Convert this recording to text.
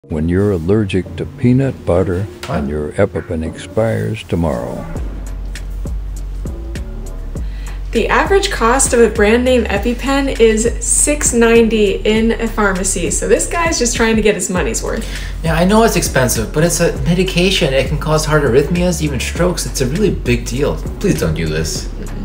when you're allergic to peanut butter and your EpiPen expires tomorrow. The average cost of a brand name EpiPen is $6.90 in a pharmacy, so this guy's just trying to get his money's worth. Yeah, I know it's expensive, but it's a medication. It can cause heart arrhythmias, even strokes. It's a really big deal. Please don't do this.